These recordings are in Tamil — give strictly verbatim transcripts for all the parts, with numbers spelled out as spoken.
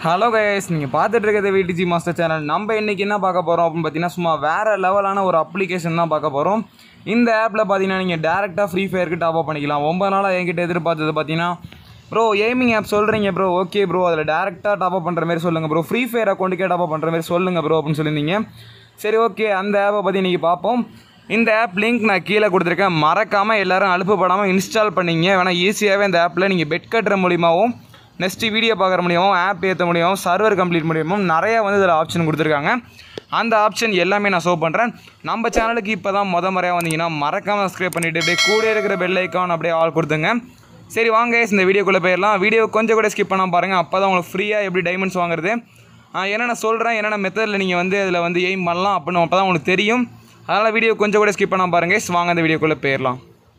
ஹலோ கைஸ், நீங்கள் பார்த்துட்டு இருக்கிறது விடிஜி மாஸ்டர் சேனல். நம்ம இன்றைக்கி என்ன பார்க்க போகிறோம் அப்படின்னு பார்த்தீங்கன்னா, சும்மா வேறு லெவலான ஒரு அப்ளிகேஷன் தான் பார்க்க போகிறோம். இந்த ஆப்பில் பார்த்தீங்கன்னா நீங்கள் டேரெக்டாக ஃப்ரீ ஃபயருக்கு டாப் அப் பண்ணிக்கலாம். ஒன்பது நாளாக என்கிட்ட எதிர்பார்த்தது பார்த்தீங்கன்னா, ப்ரோ எய்மிங் ஆப் சொல்கிறீங்க ப்ரோ, ஓகே ப்ரோ, அதில் டேரெக்டாக டாப் அப் பண்ணுற மாதிரி சொல்லுங்கள் ப்ரோ, ஃப்ரீ ஃபயர் அக்கௌண்ட்டுக்கே டாப் அப் பண்ணுற மாதிரி சொல்லுங்கள் ப்ரோ அப்படின்னு சொல்லியிருந்தீங்க. சரி, ஓகே, அந்த ஆப்பை பற்றி இன்றைக்கி பார்ப்போம். இந்த ஆப் லிங்க் நான் கீழே கொடுத்துருக்கேன். மறக்காமல் எல்லோரும் அலுப்புப்படாமல் இன்ஸ்டால் பண்ணிங்க. வேணால் ஈஸியாகவே இந்த ஆப்பில் நீங்கள் பெட் கட்டுற மூலியமாகவும் நெக்ஸ்ட்டு வீடியோ பார்க்குற முடியும், ஆப் ஏற்ற முடியும், சர்வர் கம்ப்ளீட் முடியுமோ நிறையா வந்து இதில் ஆப்ஷன் கொடுத்துருக்காங்க. அந்த ஆப்ஷன் எல்லாமே நான் ஷோ பண்ணுறேன். நம்ம சேனலுக்கு இப்போ தான் முத முறையாக வந்தீங்கன்னா மறக்காமல் சப்ஸ்கிரைப் பண்ணிவிட்டு அப்படியே கூட இருக்கிற பெல் ஐக்கான் அப்படியே ஆல் கொடுத்துங்க. சரி வாங்க, இந்த வீடியோக்குள்ளே போயிடலாம். வீடியோ கொஞ்சம் கூட ஸ்கிப் பண்ணால் பாருங்கள். அப்போ தான் உங்களுக்கு ஃப்ரீயாக எப்படி டைமண்ட்ஸ் வாங்குறது, என்னென்ன சொல்கிறேன், என்னென்ன மெத்தடில் நீங்கள் வந்து இதில் வந்து எய்ம் பண்ணலாம் அப்படின்னு அப்போ தான் உங்களுக்கு தெரியும். அதனால் வீடியோ கொஞ்சம் கூட ஸ்கிப் பண்ணால் பாருங்கள். வாங்க இந்த வீடியோக்குள்ளே போயிடலாம்.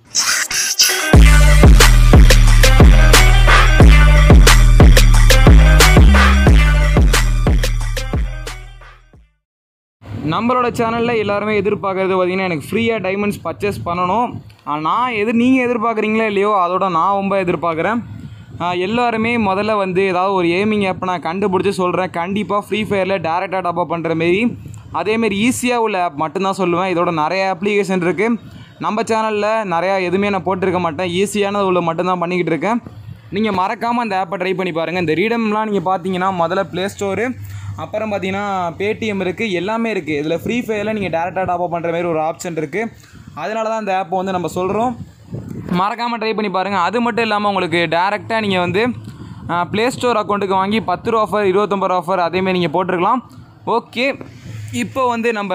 நம்மளோட சேனலில் எல்லாருமே எதிர்பார்க்குறது பார்த்திங்கன்னா, எனக்கு ஃப்ரீயாக டைமண்ட்ஸ் பர்ச்சேஸ் பண்ணணும். நான் எதிர் நீங்கள் எதிர்பார்க்குறீங்களோ இல்லையோ, அதோட நான் ரொம்ப எதிர்பார்க்குறேன். எல்லாருமே முதல்ல வந்து ஏதாவது ஒரு ஏமிங் ஆப் நான் கண்டுபிடிச்சி சொல்கிறேன். கண்டிப்பாக ஃப்ரீ ஃபயரில் டேரெக்டாக டாப் அப் பண்ணுற மாரி அதேமாரி ஈஸியாக உள்ள ஆப் மட்டும்தான் சொல்லுவேன். இதோட நிறைய அப்ளிகேஷன் இருக்குது. நம்ம சேனலில் நிறையா எதுவுமே நான் போட்டிருக்க மாட்டேன். ஈஸியானது உள்ள மட்டும்தான் பண்ணிக்கிட்டு இருக்கேன். நீங்கள் மறக்காமல் அந்த ஆப்பை ட்ரை பண்ணி பாருங்கள். இந்த ரீடம்லாம் நீங்கள் பார்த்தீங்கன்னா முதல்ல ப்ளே ஸ்டோரு, அப்புறம் பார்த்தீங்கன்னா பேடிஎம் இருக்குது, எல்லாமே இருக்குது. இதில் ஃப்ரீ ஃபயரில் நீங்கள் டேரெக்டாக டாப் அப் பண்ணுற மாதிரி ஒரு ஆப்ஷன் இருக்குது. அதனால தான் இந்த ஆப்பை வந்து நம்ம சொல்கிறோம். மறக்காமல் ட்ரை பண்ணி பாருங்கள். அது மட்டும் இல்லாமல் உங்களுக்கு டேரெக்டாக நீங்கள் வந்து ப்ளே ஸ்டோர் அக்கௌண்ட்டுக்கு வாங்கி பத்து ரூபா ஆஃபர், இருபத்தொம்பது ரூபா ஆஃபர் அதேமாரி நீங்கள் போட்டிருக்கலாம். ஓகே, இப்போ வந்து நம்ம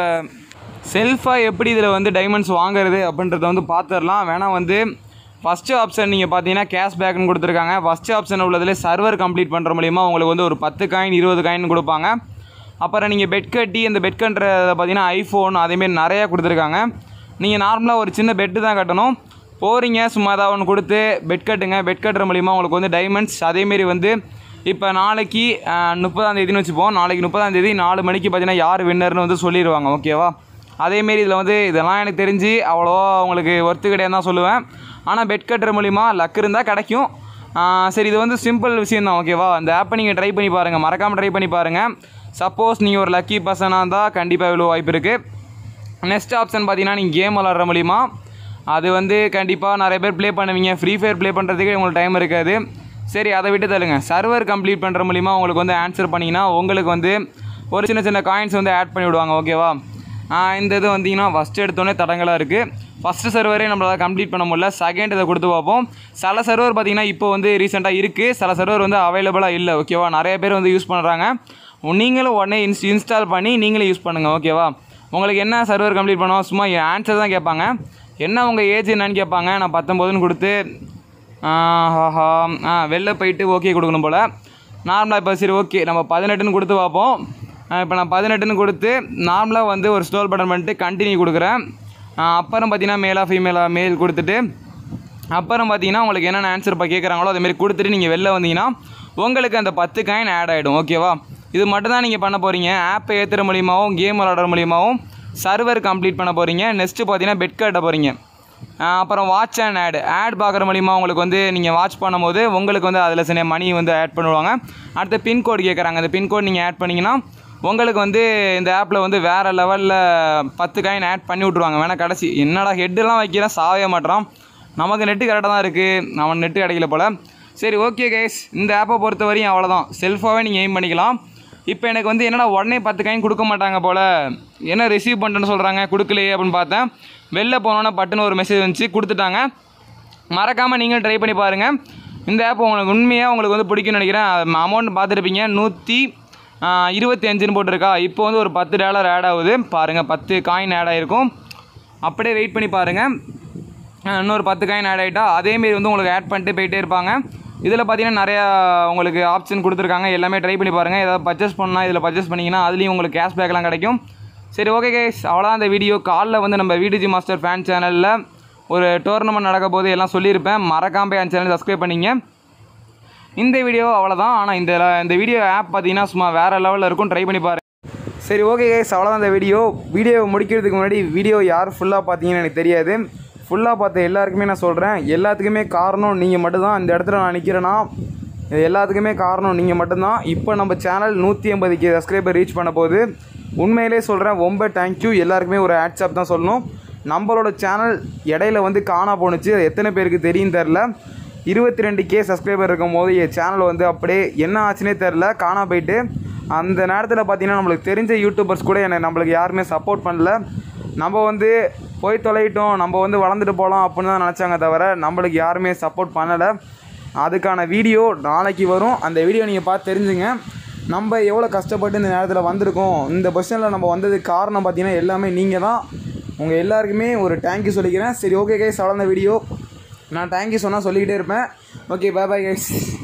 செல்ஃபாக எப்படி இதில் வந்து டைமண்ட்ஸ் வாங்குறது அப்படின்றத வந்து பார்த்துடலாம். வேணால் வந்து ஃபஸ்ட்டு ஆப்ஷன் நீங்கள் பார்த்தீங்கன்னா கேஷ்பேக்னு கொடுத்துருக்காங்க. ஃபஸ்ட்டு ஆப்ஷன் உள்ளதில் சர்வர் கம்ப்ளீட் பண்ணுற மூலிமா உங்களுக்கு வந்து ஒரு பத்து காயின் இருபது காயின் கொடுப்பாங்க. அப்புறம் நீங்கள் பெட் கட்டி அந்த பெட் கட்டுறத பார்த்தீங்கன்னா ஐஃபோன் அதேமாரி நிறையா கொடுத்துருக்காங்க. நீங்கள் நார்மலாக ஒரு சின்ன பெட்டு தான் கட்டணும். போகிறீங்க, சும்மா ஏதாவது ஒன்று கொடுத்து பெட் கட்டுங்க. பெட் கட்டுற மூலிமா உங்களுக்கு வந்து டைமண்ட்ஸ் அதேமாரி வந்து இப்போ நாளைக்கு முப்பதாம் தேதினு வச்சுப்போம். நாளைக்கு முப்பதாம் தேதி நாலு மணிக்கு பார்த்தீங்கன்னா யார் வின்னர்னு வந்து சொல்லிடுவாங்க. ஓகேவா? அதேமாரி இதில் வந்து இதெல்லாம் எனக்கு தெரிஞ்சு அவ்வளோவா உங்களுக்கு ஒர்த்து கிடையாது தான் சொல்லுவேன். ஆனால் பெட் கட்டுற மூலிமா லக் இருந்தால் கிடைக்கும். சரி, இது வந்து சிம்பிள் விஷயம் தான். ஓகேவா? அந்த ஆப்பை நீங்கள் ட்ரை பண்ணி பாருங்கள். மறக்காமல் ட்ரை பண்ணி பாருங்கள். சப்போஸ் நீங்கள் ஒரு லக்கி பர்சனாக இருந்தால் கண்டிப்பாக இவ்வளோ வாய்ப்பு இருக்குது. நெக்ஸ்ட் ஆப்ஷன் பார்த்தீங்கன்னா நீங்கள் கேம் விளாட்ற மூலிமா அது வந்து கண்டிப்பாக நிறைய பேர் ப்ளே பண்ணுவீங்க. ஃப்ரீ ஃபயர் ப்ளே பண்ணுறதுக்கு உங்களுக்கு டைம் இருக்காது. சரி, அதை விட்டு தள்ளுங்க. சர்வர் கம்ப்ளீட் பண்ணுற மூலிமா உங்களுக்கு வந்து ஆன்சர் பண்ணிங்கன்னா உங்களுக்கு வந்து ஒரு சின்ன சின்ன காயின்ஸ் வந்து ஆட் பண்ணி விடுவாங்க. ஓகேவா? இந்த இது வந்தீங்கன்னா ஃபஸ்ட்டு எடுத்தோடனே தடங்களாக இருக்குது. ஃபஸ்ட்டு சர்வரே நம்மளால் கம்ப்ளீட் பண்ண முடியல. செகண்ட் இதை கொடுத்து பார்ப்போம். சில சர்வர் பார்த்திங்கன்னா இப்போ வந்து ரீசெண்டாக இருக்குது, சில சர்வர் வந்து அவைலபிளாக இல்லை. ஓகேவா? நிறைய பேர் வந்து யூஸ் பண்ணுறாங்க. நீங்களும் உடனே இன்ஸ் இன்ஸ்டால் பண்ணி நீங்களே யூஸ் பண்ணுங்கள். ஓகேவா? உங்களுக்கு என்ன சர்வர் கம்ப்ளீட் பண்ணுவோம், சும்மா ஆன்சர் தான் கேட்பாங்க. என்ன உங்கள் ஏஜ் என்னன்னு கேட்பாங்க. நான் பத்தொம்போதுன்னு கொடுத்து ஹாஹா ஆ வெளில போயிட்டு ஓகே கொடுக்கணும் போல். நார்மலாக இப்போ சரி ஓகே நம்ம பதினெட்டுன்னு கொடுத்து பார்ப்போம். இப்போ நான் பதினெட்டுன்னு கொடுத்து நார்மலாக வந்து ஒரு ஸ்டோல் பட்டன் பண்ணிட்டு கண்டினியூ கொடுக்குறேன். அப்புறம் பார்த்தீங்கன்னா மேலாக ஃபீமேலாக மேல் கொடுத்துட்டு அப்புறம் பார்த்தீங்கன்னா உங்களுக்கு என்னென்ன ஆன்சர் இப்போ கேட்குறாங்களோ அதேமாரி கொடுத்துட்டு நீங்கள் வெளில வந்தீங்கன்னா உங்களுக்கு அந்த பத்து காயின் ஆட் ஆகிடும். ஓகேவா? இது மட்டும் தான் நீங்கள் பண்ண போகிறீங்க. ஆப்பை ஏற்றுற மூலியமாகவும் கேம் விளாடுற மூலியமாகவும் சர்வர் கம்ப்ளீட் பண்ண போகிறீங்க. நெக்ஸ்ட்டு பார்த்தீங்கன்னா பெட் கட்ட போகிறீங்க. அப்புறம் வாட்ச் அண்ட் ஆட் ஆட் பார்க்குற மூலிமா உங்களுக்கு வந்து நீங்கள் வாட்ச் பண்ணும்போது உங்களுக்கு வந்து அதில் சில மணி வந்து ஆட் பண்ணுவாங்க. அடுத்த பின்கோடு கேட்குறாங்க. அந்த பின்கோடு நீங்கள் ஆட் பண்ணிங்கன்னா உங்களுக்கு வந்து இந்த ஆப்பில் வந்து வேறு லெவலில் பத்து காயின் ஆட் பண்ணி விட்ருவாங்க. வேணால் கடைசி என்னடா ஹெட்டெல்லாம் வைக்கிறேன் சாவே மாட்டோம், நமக்கு நெட்டு கரெக்டாக தான் இருக்குது, அவன் நெட்டு கிடைக்கல போல். சரி ஓகே கைஸ், இந்த ஆப்பை பொறுத்த வரையும் அவ்வளோதான். செல்ஃபாகவே நீங்கள் எய்ம் பண்ணிக்கலாம். இப்போ எனக்கு வந்து என்னடா உடனே பத்து காயின் கொடுக்க மாட்டாங்க போல், என்ன ரிசீவ் பண்ணுறேன்னு சொல்கிறாங்க, கொடுக்கலையே அப்படின்னு பார்த்தேன். வெளில போனோன்னா பட்டுன்னு ஒரு மெசேஜ் வந்துச்சு, கொடுத்துட்டாங்க. மறக்காமல் நீங்கள் ட்ரை பண்ணி பாருங்கள். இந்த ஆப் உங்களுக்கு உண்மையாக உங்களுக்கு வந்து பிடிக்கும்னு நினைக்கிறேன். அமௌண்ட் பார்த்துருப்பீங்க, நூற்றி இருபத்தி அஞ்சுன்னு போட்டிருக்கா. இப்போ வந்து ஒரு பத்து டாலர் ஆட் ஆகுது பாருங்கள். பத்து காயின் ஆட் ஆகிருக்கும். அப்படியே வெயிட் பண்ணி பாருங்கள். இன்னொரு பத்து காயின் ஆட் ஆகிட்டா அதேமாரி வந்து உங்களுக்கு ஆட் பண்ணிட்டு போயிட்டே இருப்பாங்க. இதில் பார்த்தீங்கன்னா நிறையா உங்களுக்கு ஆப்ஷன் கொடுத்துருக்காங்க. எல்லாமே ட்ரை பண்ணி பாருங்கள். ஏதாவது பர்ச்சேஸ் பண்ணால் இதில் பர்ச்சேஸ் பண்ணிங்கன்னா அதுலேயும் உங்களுக்கு கேஷ்பேக்லாம் கிடைக்கும். சரி ஓகே கைஸ், அவ்வளோதான் இந்த வீடியோ. காலில் வந்து நம்ம விடிஜி மாஸ்டர் ஃபேன் சேனலில் ஒரு டோர்னமெண்ட் நடக்க போது எல்லாம் சொல்லியிருப்பேன். மறக்காமல் என் சேனல் சப்ஸ்கிரைப் பண்ணிங்க. இந்த வீடியோ அவ்வளோதான். ஆனால் இந்த இந்த வீடியோ ஆப் பார்த்தீங்கன்னா சும்மா வேறு லெவலில் இருக்கும், ட்ரை பண்ணி பாருங்கள். சரி ஓகே கைஸ், அவ்வளோதான் இந்த வீடியோ. வீடியோ முடிக்கிறதுக்கு முன்னாடி வீடியோ யார் ஃபுல்லாக பார்த்தீங்கன்னு எனக்கு தெரியாது. ஃபுல்லாக பார்த்த எல்லாருக்குமே நான் சொல்கிறேன், எல்லாத்துக்குமே காரணம் நீங்கள் மட்டும்தான். இந்த இடத்துல நான் நிற்கிறேன்னா இது எல்லாத்துக்குமே காரணம் நீங்கள் மட்டும்தான். இப்போ நம்ம சேனல் நூற்றி ஐம்பது கே சப்ஸ்கிரைபர் ரீச் பண்ண போது உண்மையிலே சொல்கிறேன், ரொம்ப தேங்க்யூ. எல்லாருக்குமே ஒரு ஹேட்ஸ்அப் தான் சொல்லணும். நம்மளோட சேனல் இடையில வந்து காணா போணுச்சு, எத்தனை பேருக்கு தெரியும் தெரில. இருபத்தி ரெண்டு கே சப்ஸ்கிரைபர் இருக்கும் போது என் சேனல் வந்து அப்படியே என்ன ஆச்சுன்னே தெரில, காணா போயிட்டு. அந்த நேரத்தில் பார்த்திங்கன்னா நம்மளுக்கு தெரிஞ்ச யூடியூபர்ஸ் கூட என்னை நம்மளுக்கு யாருமே சப்போர்ட் பண்ணல. நம்ம வந்து போய் தொலையிட்டோம், நம்ம வந்து வளர்ந்துட்டு போகலாம் அப்படின்னு தான் நினச்சாங்க தவிர நம்மளுக்கு யாருமே சப்போர்ட் பண்ணலை. அதுக்கான வீடியோ நாளைக்கு வரும். அந்த வீடியோ நீங்கள் பார்த்து தெரிஞ்சுங்க நம்ம எவ்வளோ கஷ்டப்பட்டு இந்த நேரத்தில் வந்திருக்கோம். இந்த பொசிஷனில் நம்ம வந்ததுக்கு காரணம் பார்த்திங்கன்னா எல்லாமே நீங்கள் தான். உங்கள் எல்லாருக்குமே ஒரு தேங்க்யூ சொல்லிக்கிறேன். சரி, ஓகே கைஸ், அவ்வளோ வீடியோ. நான் தேங்க்யூ சொன்னால் சொல்லிக்கிட்டே இருப்பேன். Okay, bye bye guys.